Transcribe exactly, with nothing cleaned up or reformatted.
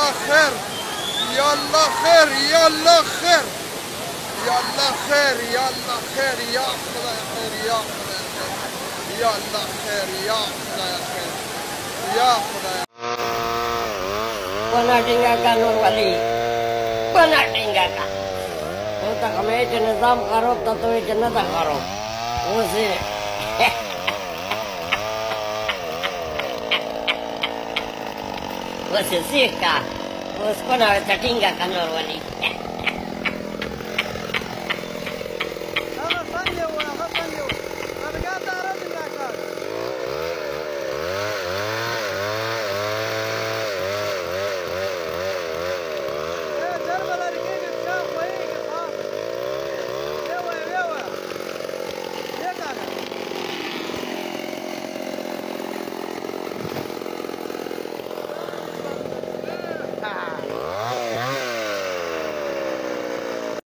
يلا خير يلا خير يلا خير يلا خير يلا خير يا خدا خير يا خدا خير يلا خير يا خدا خير يا خدا. Pernah tinggalkan Nur Wali, pernah tinggalkan. Kita kami jenazah karup, tapi jenazah karup. Mesti. Mesti sih kah? Mesti pernah tinggalkan Nur Wali. هذا ثانية وهذا ثانية